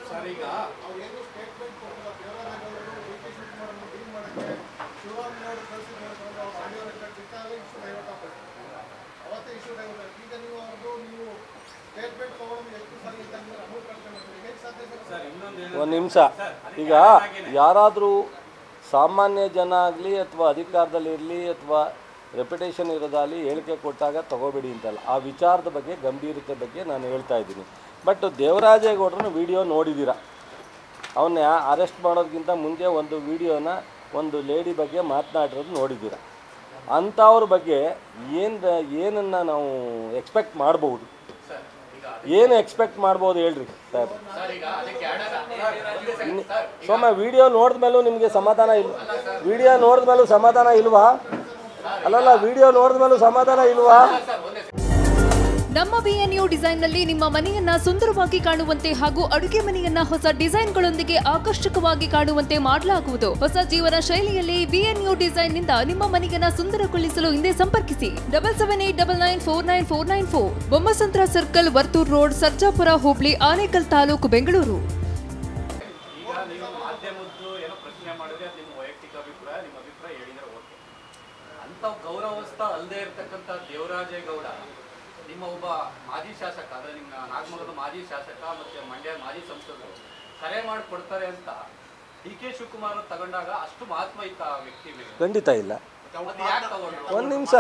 Sir ಈಗ ಅವೇನು statement ಕೊಟ್ಟಿಲ್ಲ ದೇವರಾಜೇಗೌಡರು ಡಿ.ಕೆ ಶಿವಕುಮಾರನ್ನು ಡೀಲ್ ಮಾಡೋಕ್ಕೆ ಶಿವರಾಮನವರು ಕಳಿಸಿದ್ರು ಆಡಿಯೋ ರೆಕಾರ್ಡ್ ಸಿಕ್ಕಾಗ ಇಶ್ಯೂ ಡೈವರ್ಟ್ ಆಗಬೇಕು. ಅವತ್ತೇ ಇಶ್ಯೂ ಡೈವರ್ಟ್. ಈಗ ನೀವು ಸ್ಟೇಟ್ಮೆಂಟ್ ತಗೊಳ್ಳೋದು ಎಷ್ಟು ಸರಿ ಅಂತ ಅಮೌಂಟ್ ಕಟ್ಕೊಂಡು ಮಾಡ್ತೀವಿ. ಹೇಗೆ ಸಾಧ್ಯ ಸರ್? ಒಂದು ನಿಮಿಷ. ಈಗ ಯಾರಾದರೂ ಸಾಮಾನ್ಯ ಜನ ಆಗಲಿ ಅಥವಾ ಅಧಿಕಾರದಲ್ಲಿರಲಿ ಅಥವಾ ರೆಪ್ಯುಟೇಷನ್ ಇರೋದಾಗಲಿ ಹೇಳಿಕೆ ಕೊಟ್ಟಾಗ ತಗೋಬೇಡಿ ಅಂತಲ್ಲ, ಆ ವಿಚಾರದ ಬಗ್ಗೆ ಗಂಭೀರತೆ ಬಗ್ಗೆ ನಾನು ಹೇಳ್ತಾ ಇದ್ದೀನಿ. ಬಟ್ ದೇವರಾಜೇಗೌಡರನ್ನ ವಿಡಿಯೋ ನೋಡಿದ್ದೀರ. ಅವನ್ನ ಅರೆಸ್ಟ್ ಮಾಡೋದಕ್ಕಿಂತ ಮುಂಚೆ ಒಂದು ವಿಡಿಯೋನ ಒಂದು ಲೇಡಿ ಬಗ್ಗೆ ಮಾತನಾಡಿರೋದು ನೋಡಿದ್ದೀರ. ಅಂಥವ್ರ ಬಗ್ಗೆ ಏನನ್ನು ನಾವು ಎಕ್ಸ್ಪೆಕ್ಟ್ ಮಾಡ್ಬೋದು? ಏನು ಎಕ್ಸ್ಪೆಕ್ಟ್ ಮಾಡ್ಬೋದು ಹೇಳ್ರಿ ಸಾಹೇಬ್? ಸೋಮ ವಿಡಿಯೋ ನೋಡಿದ್ಮೇಲೂ ನಿಮಗೆ ಸಮಾಧಾನ ಇಲ್ಲ? ವಿಡಿಯೋ ನೋಡಿದ್ಮೇಲೂ ಸಮಾಧಾನ ಇಲ್ವಾ? ಅಲ್ಲಲ್ಲ, ವಿಡಿಯೋ ನೋಡಿದ್ಮೇಲೂ ಸಮಾಧಾನ ಇಲ್ವಾ? ನಮ್ಮ ಬಿಎನ್ಯು ಡಿಸೈನ್ ನಲ್ಲಿ ನಿಮ್ಮ ಮನೆಯನ್ನ ಸುಂದರವಾಗಿ ಕಾಣುವಂತೆ ಹಾಗೂ ಅಡುಗೆ ಮನೆಯನ್ನ ಹೊಸ ಡಿಸೈನ್ಗಳೊಂದಿಗೆ ಆಕರ್ಷಕವಾಗಿ ಕಾಣುವಂತೆ ಮಾಡಲಾಗುವುದು. ಹೊಸ ಜೀವನ ಶೈಲಿಯಲ್ಲಿ ಬಿಎನ್ಯು ಡಿಸೈನ್ ನಿಂದ ನಿಮ್ಮ ಮನೆಯನ್ನ ಸುಂದರಗೊಳಿಸಲು ಹಿಂದೆ ಸಂಪರ್ಕಿಸಿ 7789949494, ಬೊಮ್ಮಸಂದ್ರ ಸರ್ಕಲ್, ವರ್ತೂರ್ ರೋಡ್, ಸರ್ಜಾಪುರ ಹೋಬಳಿ, ಆನೇಕಲ್ ತಾಲೂಕು, ಬೆಂಗಳೂರು. ಈಗ ನೀವು ಮಾಧ್ಯಮದ್ದು ಏನೋ ಪ್ರಶ್ನೆ ಮಾಡಿದ್ರೆ ನಿಮ್ಮ ವೈಯಕ್ತಿಕ ಅಭಿಪ್ರಾಯ, ನಿಮ್ಮ ಅಭಿಪ್ರಾಯ ಹೇಳಿದ್ರೆ ಓಕೆ. ಅಂತ ಗೌರವಸ್ಥ ಅಲ್ಲದೆ ಇರತಕ್ಕಂಥ ದೇವರಾಜೇಗೌಡ ನಿಮ್ಮ ಒಬ್ಬ ಮಾಜಿ ಶಾಸಕ, ಅಂದರೆ ನಿಮ್ಮ ನಾಗಮಂಗಲದ ಮಾಜಿ ಶಾಸಕ ಮತ್ತು ಮಂಡ್ಯ ಮಾಜಿ ಸಂಸದರು ಕರೆ ಮಾಡಿ ಕೊಡ್ತಾರೆ ಅಂತ ಡಿ.ಕೆ ಶಿವಕುಮಾರ್ ತಗೊಂಡಾಗ ಅಷ್ಟು ಮಹತ್ವ ಇತ್ತ ಆ ವ್ಯಕ್ತಿ ಮೇಲೆ? ಖಂಡಿತ ಇಲ್ಲ. ಯಾಕೆ ತಗೊಂಡ್ರು? ಒಂದು ನಿಮಿಷ,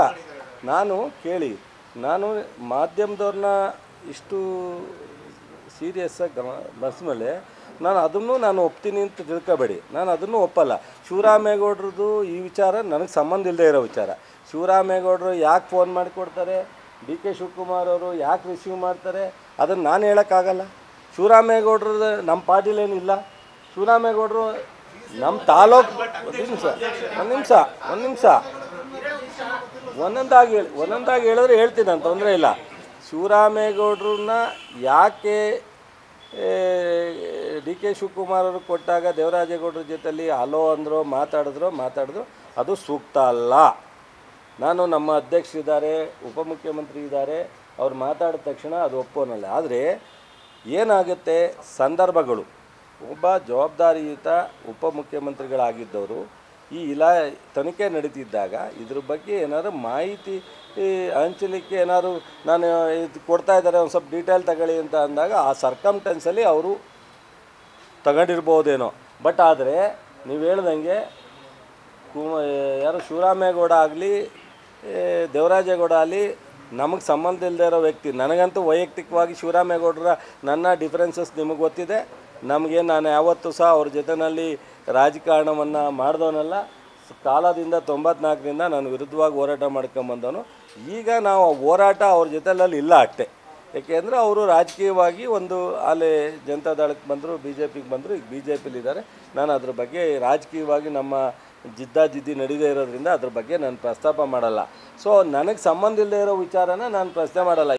ನಾನು ಮಾಧ್ಯಮದವ್ರನ್ನ ಇಷ್ಟು ಸೀರಿಯಸ್ಸಾಗಿ ಬಸ್ಮೇಲೆ ನಾನು ಒಪ್ತೀನಿ ಅಂತ ತಿಳ್ಕೊಬೇಡಿ. ನಾನು ಅದನ್ನು ಒಪ್ಪಲ್ಲ. ಶಿವರಾಮೇಗೌಡ್ರದ್ದು ಈ ವಿಚಾರ ನನಗೆ ಸಂಬಂಧ ಇಲ್ಲದೆ ಇರೋ ವಿಚಾರ. ಶಿವರಾಮೇಗೌಡರು ಯಾಕೆ ಫೋನ್ ಮಾಡಿ ಕೊಡ್ತಾರೆ, ಡಿ.ಕೆ ಶಿವಕುಮಾರ್ ಅವರು ಯಾಕೆ ರಿಸೀವ್ ಮಾಡ್ತಾರೆ, ಅದನ್ನು ನಾನು ಹೇಳೋಕ್ಕಾಗಲ್ಲ. ಶಿವರಾಮೇಗೌಡ್ರದ್ದು ನಮ್ಮ ಪಾರ್ಟಿಲೇನಿಲ್ಲ. ಶಿವರಾಮೇಗೌಡರು ನಮ್ಮ ತಾಲೂಕು ಒಂದು ನಿಮಿಷ ಒಂದೊಂದಾಗಿ ಹೇಳಿದ್ರೆ ಹೇಳ್ತೀನಿ, ನಾನು ತೊಂದರೆ ಇಲ್ಲ. ಶಿವರಾಮೇಗೌಡ್ರನ್ನ ಯಾಕೆ ಡಿ.ಕೆ ಶಿವಕುಮಾರ್ ಅವರು ಕೊಟ್ಟಾಗ ದೇವರಾಜೇಗೌಡರ ಜೊತೆಲಿ ಹಲೋ ಅಂದರು, ಮಾತಾಡಿದ್ರು, ಅದು ಸೂಕ್ತ ಅಲ್ಲ. ನಾನು ನಮ್ಮ ಅಧ್ಯಕ್ಷರಿದ್ದಾರೆ, ಉಪಮುಖ್ಯಮಂತ್ರಿ ಇದ್ದಾರೆ, ಅವ್ರು ಮಾತಾಡಿದ ತಕ್ಷಣ ಅದು ಒಪ್ಪೋನಲ್ಲ. ಆದರೆ ಏನಾಗುತ್ತೆ, ಸಂದರ್ಭಗಳು, ಒಬ್ಬ ಜವಾಬ್ದಾರಿಯುತ ಉಪಮುಖ್ಯಮಂತ್ರಿಗಳಾಗಿದ್ದವರು ಈ ತನಿಖೆ ನಡೀತಿದ್ದಾಗ ಇದ್ರ ಬಗ್ಗೆ ಏನಾದ್ರು ಮಾಹಿತಿ ಹಂಚಲಿಕ್ಕೆ ಏನಾದ್ರು ನಾನು ಇದು ಕೊಡ್ತಾ ಇದ್ದಾರೆ, ಒಂದು ಸ್ವಲ್ಪ ಡೀಟೇಲ್ ತಗೊಳ್ಳಿ ಅಂತ ಅಂದಾಗ ಆ ಸರ್ಕಮ್ಟೆನ್ಸಲ್ಲಿ ಅವರು ತಗೊಂಡಿರ್ಬೋದೇನೋ. ಬಟ್ ಆದರೆ ನೀವು ಹೇಳ್ದಂಗೆ ಯಾರು ಶಿವರಾಮೇಗೌಡ ಆಗಲಿ ದೇವರಾಜೇಗೌಡ ಆಗಲಿ ನಮಗೆ ಸಂಬಂಧ ಇಲ್ಲದೆ ಇರೋ ವ್ಯಕ್ತಿ. ನನಗಂತೂ ವೈಯಕ್ತಿಕವಾಗಿ ಶಿವರಾಮೇಗೌಡರ ನನ್ನ ಡಿಫ್ರೆನ್ಸಸ್ ನಿಮಗೆ ಗೊತ್ತಿದೆ. ನಾನು ಯಾವತ್ತೂ ಸಹ ಅವ್ರ ಜೊತೆಯಲ್ಲಿ ರಾಜಕಾರಣವನ್ನು ಮಾಡಿದವನಲ್ಲ. ಕಾಲದಿಂದ 94ರಿಂದ ನಾನು ವಿರುದ್ಧವಾಗಿ ಹೋರಾಟ ಮಾಡ್ಕೊಂಬಂದವನು. ಈಗ ನಾವು ಹೋರಾಟ ಅವ್ರ ಜೊತೆಯಲ್ಲಿ ಇಲ್ಲ ಅಷ್ಟೇ. ಏಕೆಂದರೆ ಅವರು ರಾಜಕೀಯವಾಗಿ ಒಂದು ಅಲ್ಲಿ ಜನತಾದಳಕ್ಕೆ ಬಂದರು, BJPಗೆ ಬಂದರು, ಈಗ BJPಲಿದ್ದಾರೆ. ನಾನು ಅದ್ರ ಬಗ್ಗೆ ರಾಜಕೀಯವಾಗಿ ನಮ್ಮ ಜಿದ್ದಾಜಿದ್ದಿ ನಡೀದೇ ಇರೋದ್ರಿಂದ ಅದ್ರ ಬಗ್ಗೆ ನಾನು ಪ್ರಸ್ತಾಪ ಮಾಡಲ್ಲ. ಸೊ ನನಗೆ ಸಂಬಂಧ ಇಲ್ಲದೆ ಇರೋ ವಿಚಾರನ ನಾನು ಪ್ರಶ್ನೆ ಮಾಡಲ್ಲ.